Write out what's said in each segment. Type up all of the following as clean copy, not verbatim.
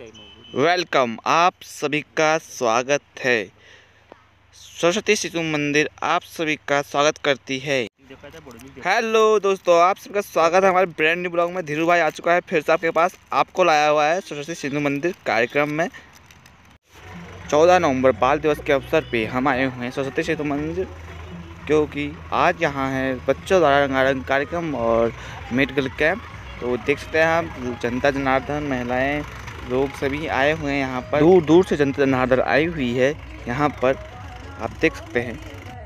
Welcome, आप सभी का स्वागत है। सरस्वती शिशु मंदिर आप सभी का स्वागत करती है। हेलो दोस्तों, आप सबका स्वागत है हमारे ब्रांड न्यू ब्लॉग में। धीरू भाई आ चुका है फिर से आपके पास, आपको लाया हुआ है सरस्वती शिशु मंदिर कार्यक्रम में। 14 नवंबर बाल दिवस के अवसर पे हम आए हुए हैं सरस्वती शिशु मंदिर, क्योंकि आज यहाँ है बच्चों द्वारा रंगारंग कार्यक्रम और मेडिकल कैंप। तो देख सकते हैं आप, जनता जनार्दन, महिलाएं, लोग सभी आए हुए हैं यहाँ पर। दूर दूर से जनता जनार्दन आई हुई है यहाँ पर, आप देख सकते हैं।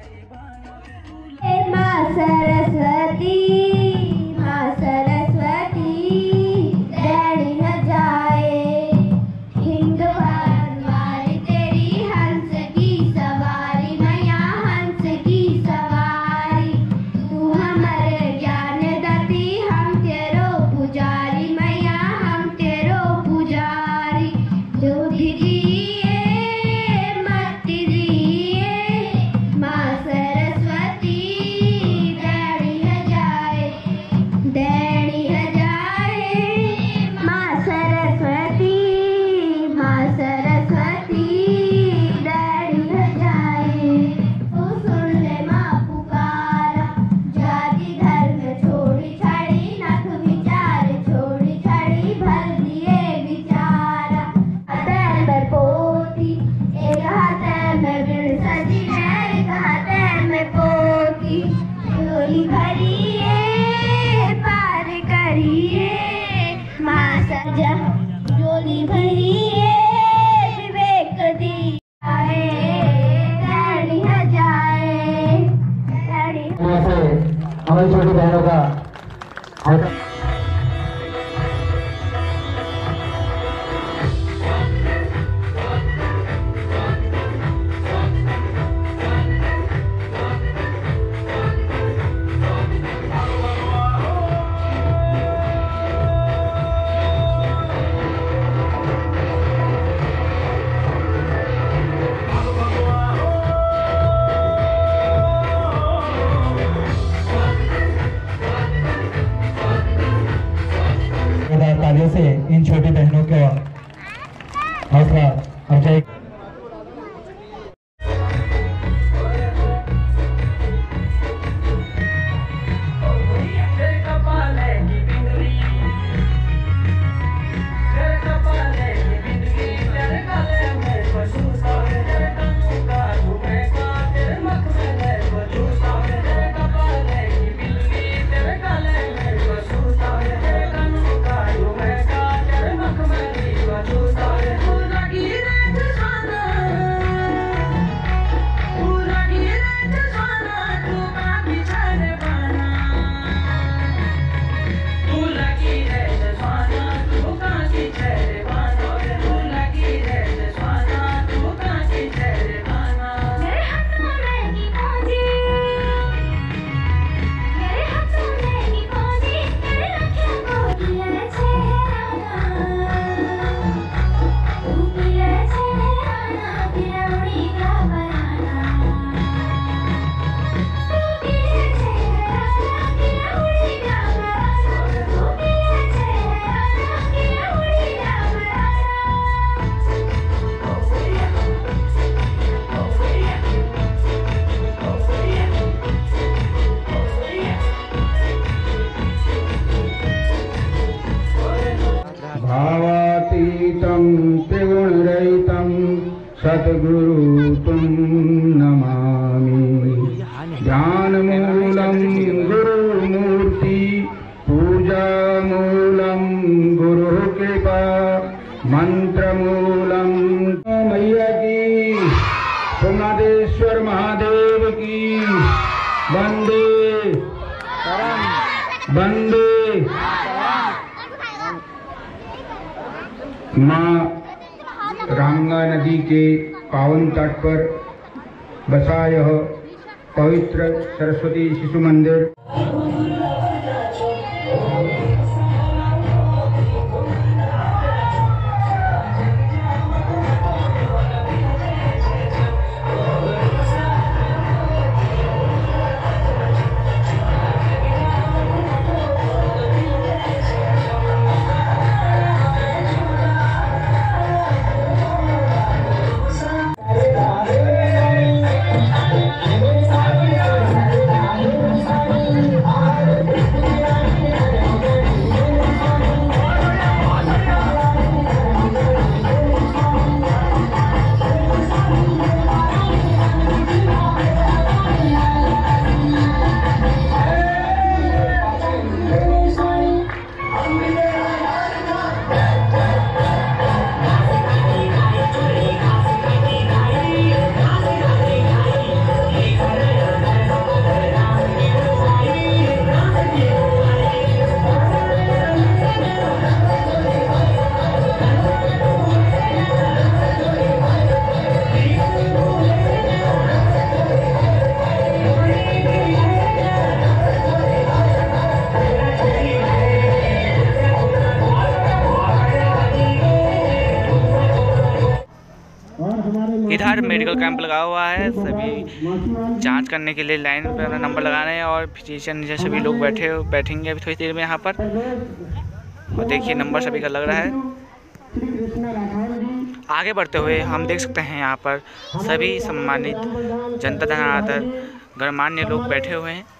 माँ सरस्वती, माँ सरस्वती, डैडी न जाए हिंद वारी तेरी हंस की सवारी, मैया हंस की सवारी। तू हमारे ज्ञान दाती, हम तेरो पुजारी, मैया हम तेरो पुजारी। जो दिए मत दिए माँ सरस्वती, डैडी न जाए माँ सरस्वती, माँ सरस्वती, डैडी न जाए। तू सुन ले माँ पुकारा, जाति धर्म छोड़ी छाड़ी, नख विचार छोड़ी छाड़ी, भर दिए विचारा। हाथ में पोती, एक हाथ में बिन सजी है, एक हाथ में पोती। झोली भरिए पार करिए माँ सजा, झोली भरिए विवेक दी आए, डैडी न जाए, डैडी। हमारी छोटी बहनों का तालियों से इन छोटी बहनों का हौसला अफजाई। भावातीतं त्रिगुणरहितं सद्गुरु तुम नमामि। ज्ञानमूलं गुरुमूर्ति, पूजामूलं गुरुकृपा, मंत्रमूलं मैया की, सोमनाथेश्वर महादेव की। वंदे वंदे माँ रांगा नदी के पावन तट पर बसा यह पवित्र सरस्वती शिशु मंदिर इधर मेडिकल कैंप लगा हुआ है, सभी जांच करने के लिए लाइन पे अपना नंबर लगा रहे हैं और फिजिशियन नीचे सभी लोग बैठेंगे अभी थोड़ी देर में यहाँ पर। और देखिए नंबर सभी का लग रहा है। आगे बढ़ते हुए हम देख सकते हैं यहाँ पर सभी सम्मानित जनता जनार्दन गणमान्य लोग बैठे हुए हैं।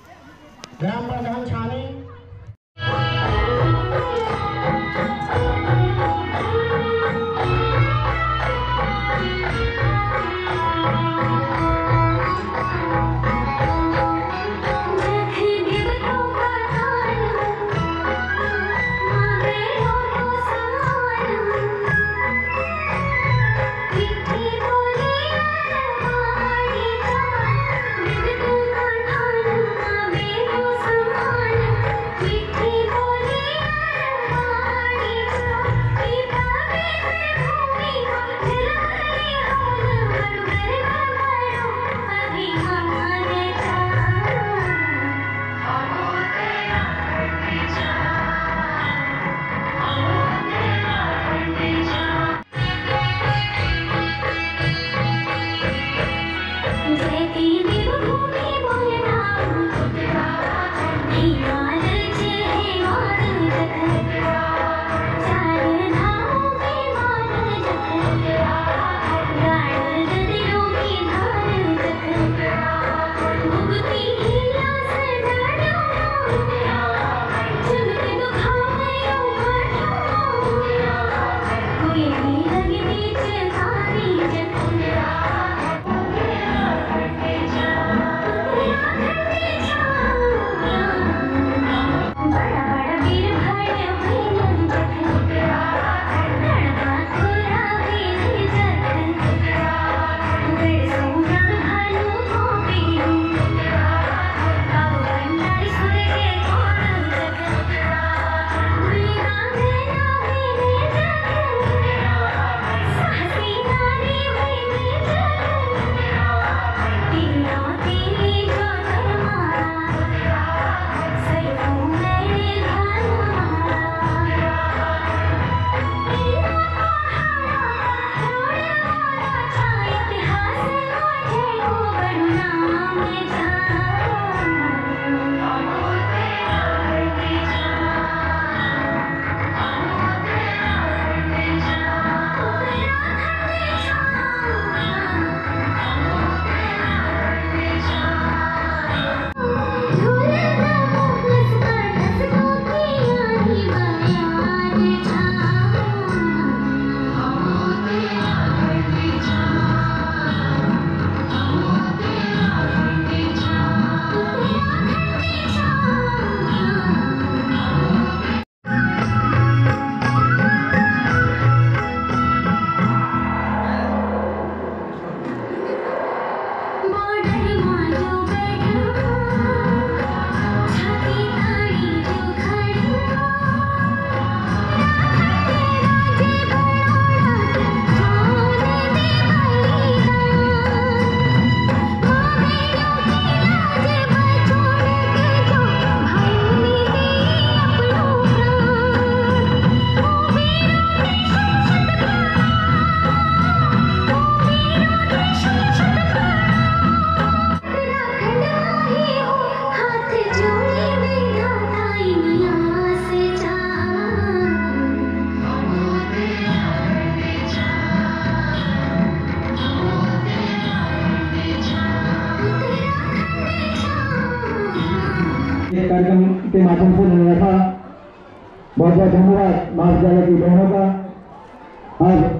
कार्यक्रम के माध्यम से मिल रहा था। बहुत बहुत धन्यवाद माँ विद्यालय की बहनों का। आज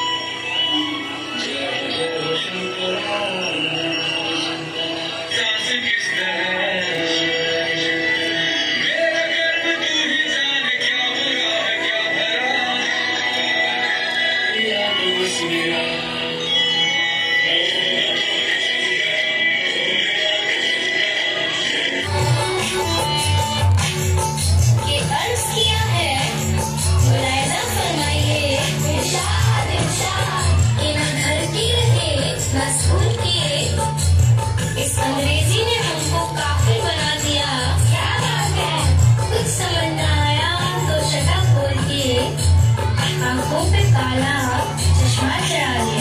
अंग्रेजी ने हमको काफिर बना दिया। क्या बात है, कुछ समझ न आया तो शटर खोल के आंखों पे काला चश्मा चढ़ा दिया।